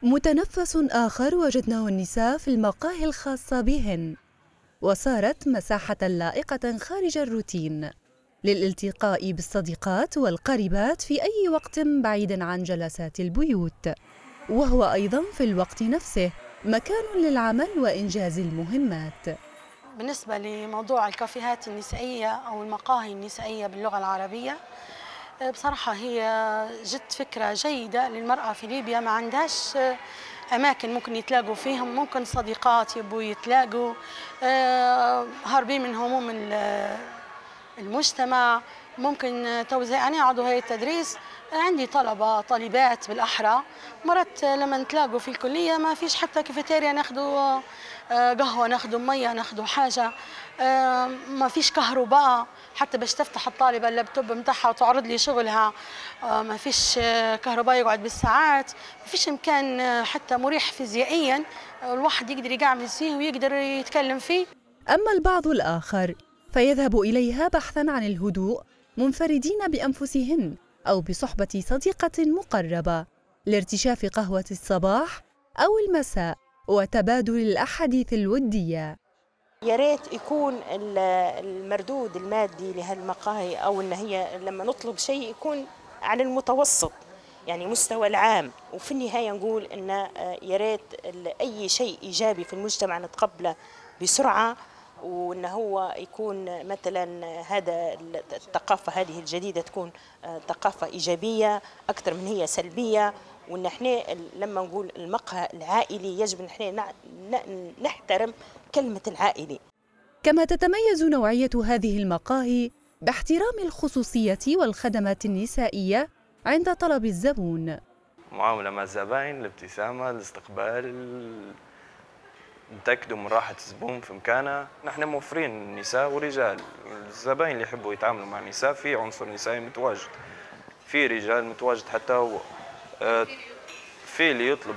متنفس آخر وجدناه النساء في المقاهي الخاصة بهن، وصارت مساحة لائقة خارج الروتين للالتقاء بالصديقات والقريبات في أي وقت بعيد عن جلسات البيوت، وهو أيضا في الوقت نفسه مكان للعمل وإنجاز المهمات. بالنسبة لموضوع الكافيهات النسائية أو المقاهي النسائية باللغة العربية، بصراحة هي جد فكرة جيدة للمرأة في ليبيا. ما عندهاش أماكن ممكن يتلاقوا فيهم، ممكن صديقات يبوا يتلاقوا هاربين من هموم المجتمع. ممكن توزيع. أنا عضو هيئة تدريس، عندي طالبات بالأحرى، مرات لما نتلاقوا في الكلية ما فيش حتى كافيتيريا ناخذوا قهوة، ناخذوا مية، ناخذوا حاجة، ما فيش كهرباء حتى باش تفتح الطالبة اللابتوب متاعها وتعرض لي شغلها، ما فيش كهرباء يقعد بالساعات، ما فيش مكان حتى مريح فيزيائيا الواحد يقدر يقعد فيه ويقدر يتكلم فيه. أما البعض الآخر فيذهب إليها بحثاً عن الهدوء، منفردين بأنفسهن أو بصحبة صديقة مقربة لارتشاف قهوة الصباح أو المساء وتبادل الأحاديث الودية. يا ريت يكون المردود المادي لهالمقاهي، أو إن هي لما نطلب شيء يكون على المتوسط، يعني مستوى العام. وفي النهاية نقول إن يا ريت أي شيء إيجابي في المجتمع نتقبله بسرعة، وإن هو يكون مثلا هذا الثقافة هذه الجديدة تكون ثقافة إيجابية أكثر من هي سلبية. وإن إحنا لما نقول المقهى العائلي يجب إن إحنا نحترم كلمة العائلي. كما تتميز نوعية هذه المقاهي باحترام الخصوصية والخدمات النسائية عند طلب الزبون. معاملة مع الزبائن، الابتسامة، الاستقبال، نتأكدوا من راحة الزبون في مكانه. نحن موفرين نساء ورجال، الزبائن اللي يحبوا يتعاملوا مع النساء في عنصر نسائي متواجد، في رجال متواجد حتى هو، في اللي يطلب،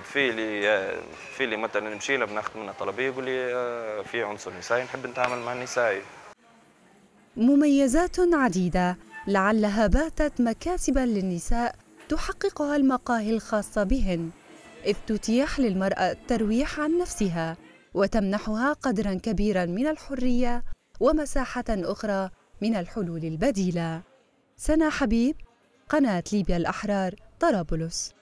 في اللي مثلا نمشي له بناخذ منه طلبيه يقول لي في عنصر نسائي نحب نتعامل مع النساء. مميزات عديدة لعلها باتت مكاسبا للنساء تحققها المقاهي الخاصة بهن، إذ تتيح للمرأة الترويح عن نفسها وتمنحها قدرا كبيرا من الحرية ومساحة أخرى من الحلول البديلة. سنا حبيب، قناة ليبيا الأحرار، طرابلس.